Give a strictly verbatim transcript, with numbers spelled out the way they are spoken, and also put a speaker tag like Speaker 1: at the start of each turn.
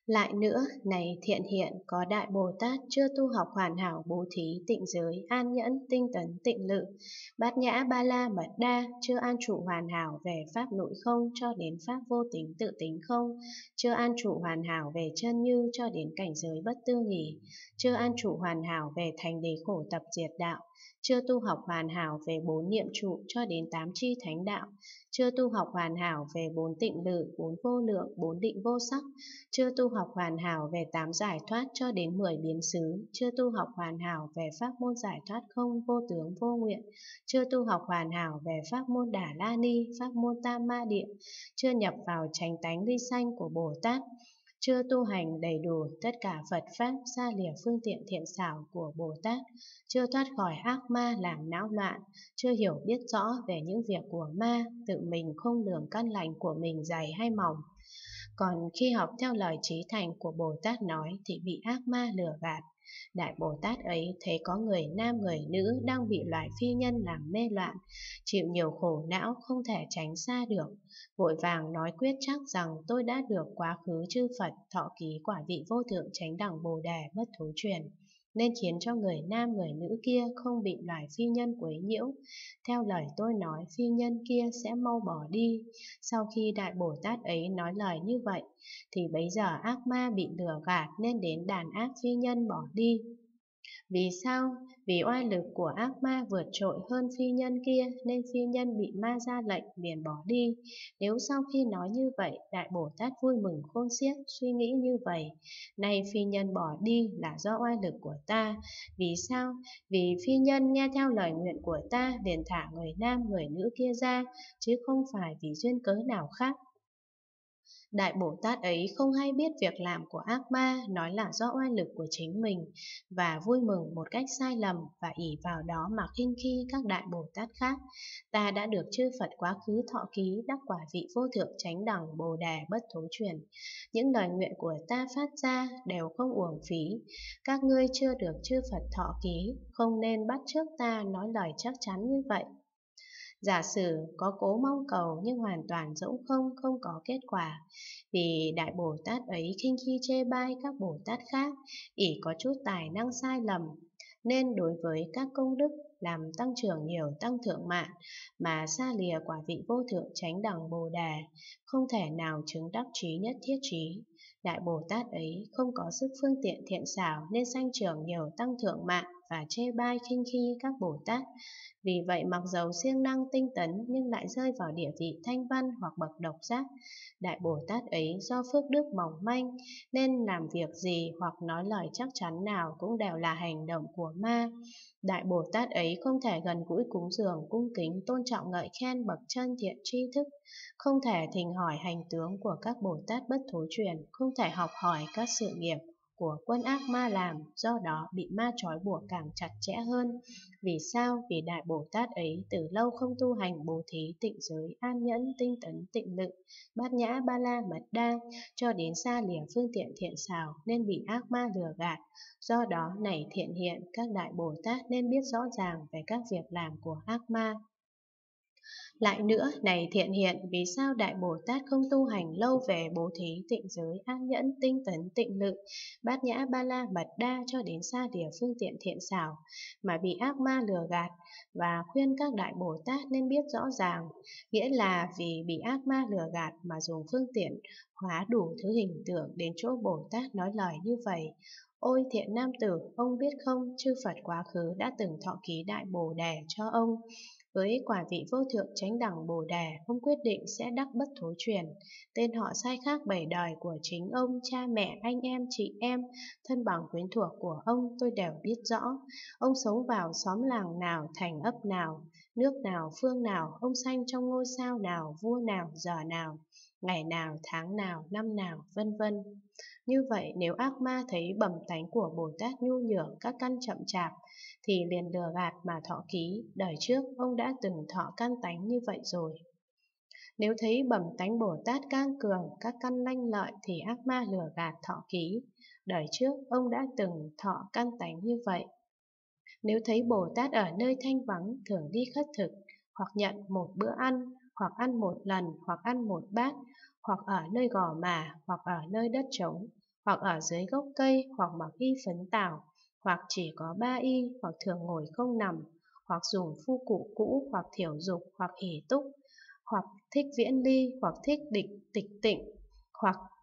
Speaker 1: Lại nữa, này thiện hiện có Đại Bồ Tát chưa tu học hoàn hảo bố thí tịnh giới, an nhẫn, tinh tấn, tịnh lự, bát nhã ba la mật đa, chưa an trụ hoàn hảo về pháp nội không cho đến pháp vô tính tự tính không, chưa an trụ hoàn hảo về chân như cho đến cảnh giới bất tư nghỉ, chưa an trụ hoàn hảo về thành đế khổ tập diệt đạo, chưa tu học hoàn hảo về bốn niệm trụ cho đến tám chi thánh đạo, chưa tu học hoàn hảo về bốn tịnh lự, bốn vô lượng, bốn định vô sắc, chưa tu học hoàn hảo về tám giải thoát cho đến mười biến xứ, chưa tu học hoàn hảo về pháp môn giải thoát không vô tướng vô nguyện, chưa tu học hoàn hảo về pháp môn Đà La Ni, pháp môn Tam Ma Địa, chưa nhập vào chánh tánh ly sanh của Bồ Tát, chưa tu hành đầy đủ tất cả Phật pháp xa lìa phương tiện thiện xảo của Bồ Tát, chưa thoát khỏi ác ma làm não loạn, chưa hiểu biết rõ về những việc của ma, tự mình không lường căn lành của mình dày hay mỏng. Còn khi học theo lời trí thành của Bồ Tát nói thì bị ác ma lừa gạt. Đại Bồ Tát ấy thấy có người nam người nữ đang bị loài phi nhân làm mê loạn, chịu nhiều khổ não không thể tránh xa được. Vội vàng nói quyết chắc rằng tôi đã được quá khứ chư Phật thọ ký quả vị vô thượng chánh đẳng Bồ Đề bất thối truyền, nên khiến cho người nam người nữ kia không bị loài phi nhân quấy nhiễu. Theo lời tôi nói, phi nhân kia sẽ mau bỏ đi. Sau khi Đại Bồ Tát ấy nói lời như vậy, thì bấy giờ ác ma bị lừa gạt nên đến đàn ác phi nhân bỏ đi. Vì sao? Vì oai lực của ác ma vượt trội hơn phi nhân kia nên phi nhân bị ma ra lệnh liền bỏ đi. Nếu sau khi nói như vậy, Đại Bồ Tát vui mừng khôn xiết, suy nghĩ như vậy: nay phi nhân bỏ đi là do oai lực của ta. Vì sao? Vì phi nhân nghe theo lời nguyện của ta liền thả người nam người nữ kia ra, chứ không phải vì duyên cớ nào khác. Đại Bồ Tát ấy không hay biết việc làm của ác ma, nói là do oai lực của chính mình, và vui mừng một cách sai lầm và ỷ vào đó mà khinh khi các Đại Bồ Tát khác. Ta đã được chư Phật quá khứ thọ ký đắc quả vị vô thượng chánh đẳng Bồ Đề bất thối truyền. Những lời nguyện của ta phát ra đều không uổng phí. Các ngươi chưa được chư Phật thọ ký, không nên bắt chước ta nói lời chắc chắn như vậy. Giả sử có cố mong cầu nhưng hoàn toàn rỗng không, không có kết quả. Vì Đại Bồ Tát ấy khinh khi chê bai các Bồ Tát khác, ỷ có chút tài năng sai lầm, nên đối với các công đức làm tăng trưởng nhiều tăng thượng mạng mà xa lìa quả vị vô thượng chánh đẳng Bồ Đề, không thể nào chứng đắc trí nhất thiết trí. Đại Bồ Tát ấy không có sức phương tiện thiện xảo nên sanh trưởng nhiều tăng thượng mạng và chê bai khinh khi các Bồ Tát. Vì vậy mặc dầu siêng năng tinh tấn nhưng lại rơi vào địa vị thanh văn hoặc bậc độc giác. Đại Bồ Tát ấy do phước đức mỏng manh nên làm việc gì hoặc nói lời chắc chắn nào cũng đều là hành động của ma. Đại Bồ Tát ấy không thể gần gũi cúng dường, cung kính, tôn trọng ngợi khen bậc chân thiện tri thức, không thể thỉnh hỏi hành tướng của các Bồ Tát bất thối truyền, không thể học hỏi các sự nghiệp của quân ác ma làm, do đó bị ma trói buộc càng chặt chẽ hơn. Vì sao? Vì Đại Bồ Tát ấy từ lâu không tu hành bố thí tịnh giới, an nhẫn, tinh tấn, tịnh lự, bát nhã ba la mật đa, cho đến xa lìa phương tiện thiện xảo nên bị ác ma lừa gạt. Do đó này thiện hiện, các Đại Bồ Tát nên biết rõ ràng về các việc làm của ác ma. Lại nữa, này thiện hiện, vì sao Đại Bồ Tát không tu hành lâu về bố thí tịnh giới, an nhẫn, tinh tấn, tịnh lự, bát nhã ba la mật đa cho đến xa lìa phương tiện thiện xảo, mà bị ác ma lừa gạt, và khuyên các Đại Bồ Tát nên biết rõ ràng, nghĩa là vì bị ác ma lừa gạt mà dùng phương tiện hóa đủ thứ hình tượng đến chỗ Bồ Tát nói lời như vậy. Ôi thiện nam tử, ông biết không, chư Phật quá khứ đã từng thọ ký Đại Bồ Đề cho ông. Với quả vị vô thượng chánh đẳng Bồ Đề, ông quyết định sẽ đắc bất thối truyền. Tên họ sai khác bảy đời của chính ông, cha mẹ, anh em, chị em, thân bằng quyến thuộc của ông tôi đều biết rõ. Ông sống vào xóm làng nào, thành ấp nào, nước nào, phương nào, ông sanh trong ngôi sao nào, vua nào, giờ nào, ngày nào, tháng nào, năm nào, vân vân. Như vậy nếu ác ma thấy bẩm tánh của Bồ Tát nhu nhược các căn chậm chạp thì liền lừa gạt mà thọ ký, đời trước ông đã từng thọ căn tánh như vậy rồi. Nếu thấy bẩm tánh Bồ Tát cang cường, các căn lanh lợi thì ác ma lừa gạt thọ ký, đời trước ông đã từng thọ căn tánh như vậy. Nếu thấy Bồ Tát ở nơi thanh vắng thường đi khất thực, hoặc nhận một bữa ăn, hoặc ăn một lần, hoặc ăn một bát, hoặc ở nơi gò mà, hoặc ở nơi đất trống, hoặc ở dưới gốc cây, hoặc mặc y phấn tảo, hoặc chỉ có ba y, hoặc thường ngồi không nằm, hoặc dùng phu cụ cũ, hoặc thiểu dục, hoặc hỷ túc, hoặc thích viễn ly, hoặc thích địch tịch tịnh, hoặc